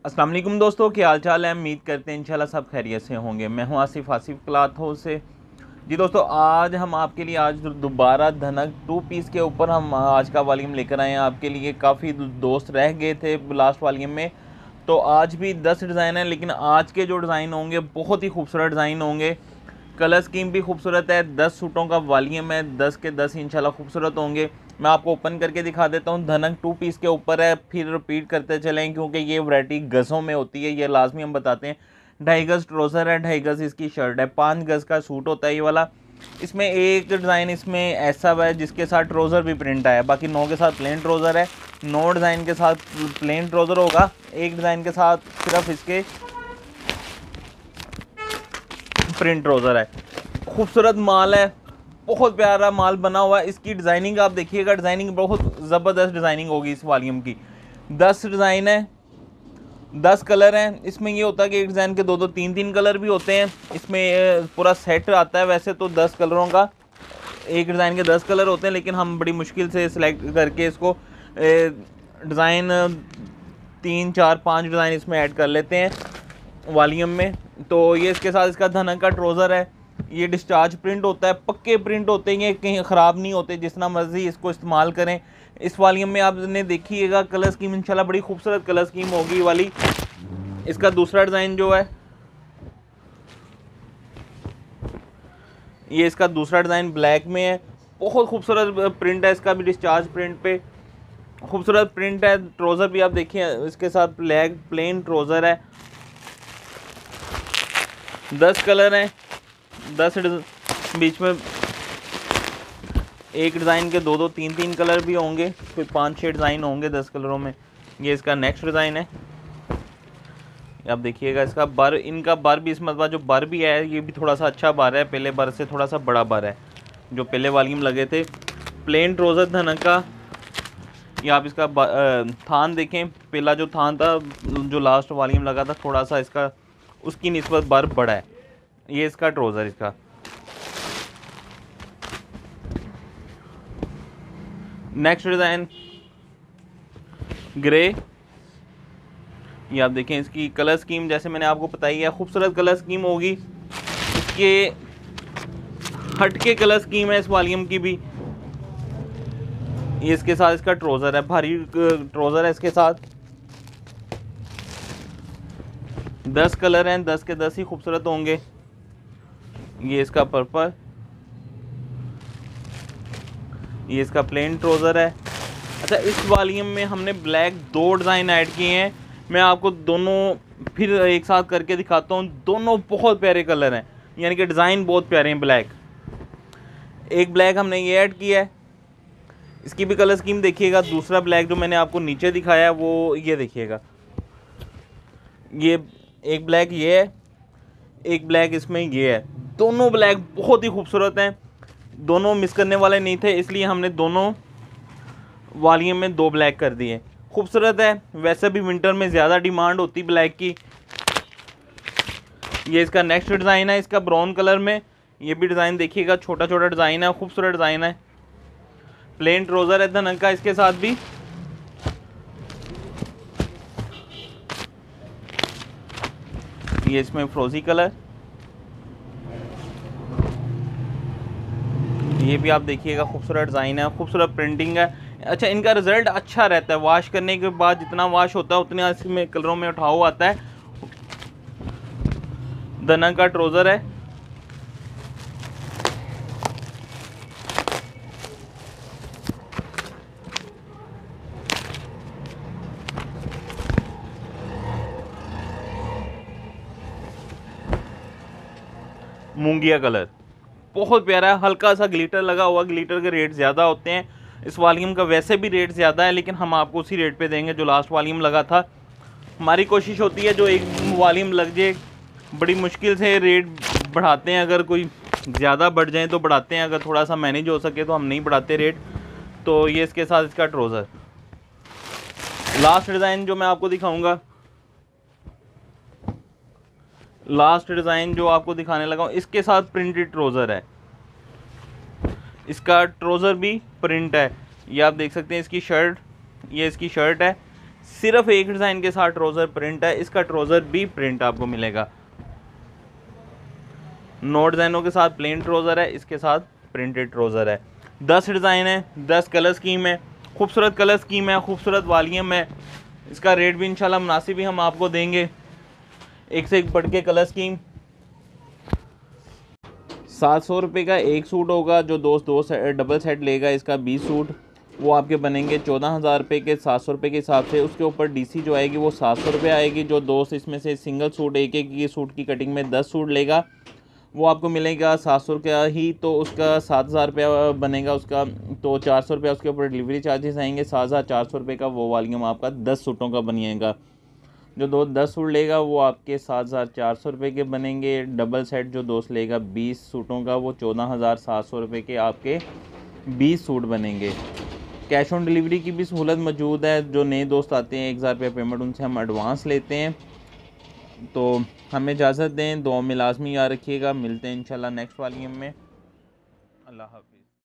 अस्सलाम वालेकुम दोस्तों, क्या हाल चाल है। उम्मीद करते हैं इंशाल्लाह सब खैरियत से होंगे। मैं हूं आसिफ क्लॉथ हाउस से। जी दोस्तों, आज हम आपके लिए आज दोबारा धनक टू पीस के ऊपर हम आज का वॉल्यूम लेकर आए हैं आपके लिए। काफ़ी दोस्त रह गए थे लास्ट वॉल्यूम में, तो आज भी 10 डिज़ाइन है, लेकिन आज के जो डिज़ाइन होंगे बहुत ही खूबसूरत डिज़ाइन होंगे। कलर स्कीम भी खूबसूरत है। 10 सूटों का वॉल्यूम है, 10 के 10 इंशाल्लाह खूबसूरत होंगे। मैं आपको ओपन करके दिखा देता हूँ। धनक टू पीस के ऊपर है, फिर रिपीट करते चलें क्योंकि ये वैरायटी गज़ों में होती है, ये लाजमी हम बताते हैं। 2.5 गज़ ट्रोज़र है, 2.5 गज़ इसकी शर्ट है, 5 गज़ का सूट होता है ये वाला। इसमें एक डिज़ाइन इसमें ऐसा है जिसके साथ ट्रोज़र भी प्रिंट आया है, बाकी 9 के साथ प्लेन ट्रोज़र है। 9 डिज़ाइन के साथ प्लेन ट्रोज़र होगा, एक डिज़ाइन के साथ सिर्फ इसके प्रिंट ट्रोज़र है। खूबसूरत माल है, बहुत प्यारा माल बना हुआ है। इसकी डिज़ाइनिंग आप देखिएगा, डिज़ाइनिंग बहुत ज़बरदस्त डिज़ाइनिंग होगी इस वॉल्यूम की। 10 डिज़ाइन है, 10 कलर हैं। इसमें ये होता है कि एक डिज़ाइन के 2-2 3-3 कलर भी होते हैं। इसमें पूरा सेट आता है। वैसे तो 10 कलरों का, एक डिज़ाइन के 10 कलर होते हैं, लेकिन हम बड़ी मुश्किल से सिलेक्ट करके इसको डिज़ाइन 3-4-5 डिज़ाइन इसमें ऐड कर लेते हैं वॉल्यूम में। तो ये इसके साथ इसका धनक का ट्रोज़र है। ये डिस्चार्ज प्रिंट होता है, पक्के प्रिंट होते हैं, ये कहीं ख़राब नहीं होते, जितना मर्ज़ी इसको इस्तेमाल करें। इस वॉल्यूम में आपने देखिएगा कलर स्कीम इंशाल्लाह बड़ी खूबसूरत कलर स्कीम होगी वाली। इसका दूसरा डिज़ाइन जो है, ये इसका दूसरा डिज़ाइन ब्लैक में है। बहुत खूबसूरत प्रिंट है इसका भी, डिस्चार्ज प्रिंट पे खूबसूरत प्रिंट है। ट्रोज़र भी आप देखिए, इसके साथ ब्लैक प्लेन ट्रोज़र है। 10 कलर हैं, 10 बीच में एक डिज़ाइन के 2-2 3-3 कलर भी होंगे, कोई 5-6 डिज़ाइन होंगे 10 कलरों में। ये इसका नेक्स्ट डिज़ाइन है। आप देखिएगा इसका बर, इनका बर भी इस मरतबा जो बर भी है ये भी थोड़ा सा अच्छा बर है, पहले बर से थोड़ा सा बड़ा बर है जो पहले वॉल्यूम लगे थे। प्लेन ट्रोज़र धनक का। ये आप इसका थान देखें, पहला जो थान था जो लास्ट वॉल्यूम लगा था, थोड़ा सा इसका उसकी निस्बत बर बड़ा है। ये इसका ट्रोज़र, इसका नेक्स्ट डिज़ाइन ग्रे। ये आप देखें, इसकी कलर स्कीम जैसे मैंने आपको बताई है, खूबसूरत कलर स्कीम होगी। इसके हटके कलर स्कीम है इस वॉल्यूम की भी। ये इसके साथ इसका ट्रोज़र है, भारी ट्रोज़र है इसके साथ। 10 कलर हैं, 10 के 10 ही खूबसूरत होंगे। ये इसका पर्पल, ये इसका प्लेन ट्रोज़र है। अच्छा, इस वॉल्यूम में हमने ब्लैक 2 डिज़ाइन ऐड किए हैं। मैं आपको दोनों फिर एक साथ करके दिखाता हूँ। दोनों बहुत प्यारे कलर हैं, यानी कि डिज़ाइन बहुत प्यारे हैं। ब्लैक, एक ब्लैक हमने ये ऐड किया है, इसकी भी कलर स्कीम देखिएगा। दूसरा ब्लैक जो मैंने आपको नीचे दिखाया है वो ये देखिएगा, ये एक ब्लैक ये है, एक ब्लैक इसमें ये है। दोनों ब्लैक बहुत ही खूबसूरत हैं, दोनों मिस करने वाले नहीं थे, इसलिए हमने दोनों वॉल्यूम में 2 ब्लैक कर दिए। खूबसूरत है, वैसे भी विंटर में ज़्यादा डिमांड होती ब्लैक की। ये इसका नेक्स्ट डिज़ाइन है, इसका ब्राउन कलर में। ये भी डिज़ाइन देखिएगा, छोटा छोटा डिज़ाइन है, खूबसूरत डिज़ाइन है। प्लेन ट्रोज़र है धनक का इसके साथ भी। ये इसमें फ्रोजी कलर, ये भी आप देखिएगा खूबसूरत डिज़ाइन है, खूबसूरत प्रिंटिंग है। अच्छा, इनका रिज़ल्ट अच्छा रहता है, वॉश करने के बाद जितना वॉश होता है उतने इसमें कलरों में उठाव आता है। धनक का ट्रोज़र है। मूंगिया कलर बहुत प्यारा है, हल्का सा ग्लिटर लगा हुआ। ग्लिटर के रेट ज़्यादा होते हैं, इस वॉल्यूम का वैसे भी रेट ज़्यादा है, लेकिन हम आपको उसी रेट पे देंगे जो लास्ट वॉल्यूम लगा था। हमारी कोशिश होती है जो एक वॉल्यूम लग जाए, बड़ी मुश्किल से रेट बढ़ाते हैं। अगर कोई ज़्यादा बढ़ जाए तो बढ़ाते हैं, अगर थोड़ा सा मैनेज हो सके तो हम नहीं बढ़ाते रेट। तो ये इसके साथ इसका ट्रोज़र। लास्ट डिज़ाइन जो मैं आपको दिखाऊँगा, लास्ट डिज़ाइन जो आपको दिखाने लगा हूँ, इसके साथ प्रिंटेड ट्रोज़र है। इसका ट्रोज़र भी प्रिंट है, ये आप देख सकते हैं। इसकी शर्ट, ये इसकी शर्ट है, सिर्फ एक डिज़ाइन के साथ ट्राउज़र प्रिंट है, इसका ट्राउज़र भी प्रिंट आपको मिलेगा। 9 डिज़ाइनों के साथ प्लेन ट्राउज़र है, इसके साथ प्रिंटेड ट्राउज़र है। 10 डिज़ाइन है, 10 कलर स्कीम है, खूबसूरत कलर स्कीम है, खूबसूरत वॉल्यूम है। इसका रेट भी इंशाल्लाह मुनासिब ही हम आपको देंगे। एक से एक बढ़ के कलर स्कीम। 700 रुपये का एक सूट होगा, जो दोस्त डबल सेट लेगा इसका 20 सूट, वो आपके बनेंगे 14,000 रुपये के 700 रुपये के हिसाब से। उसके ऊपर डीसी जो आएगी वो 700 रुपये आएगी। जो दोस्त इसमें से सिंगल सूट एक एक की सूट की कटिंग में 10 सूट लेगा वो आपको मिलेगा 700 का ही, तो उसका 7,000 रुपया बनेगा उसका। तो 400 रुपया उसके ऊपर डिलीवरी चार्जेस आएंगे। 7,400 रुपये का वो वॉल्यूम आपका 10 सूटों का बनिएगा। जो 10 सूट लेगा वो आपके 7,400 रुपये के बनेंगे। डबल सेट जो दोस्त लेगा 20 सूटों का वो 14,700 रुपये के आपके 20 सूट बनेंगे। कैश ऑन डिलीवरी की भी सहूलत मौजूद है। जो नए दोस्त आते हैं 1,000 रुपये पेमेंट उनसे हम एडवांस लेते हैं। तो हमें इजाज़त दें, दुआ में लाजमी याद रखिएगा। मिलते हैं इंशाल्लाह नेक्स्ट वॉल्यूम में। अल्लाह हाफ़िज़।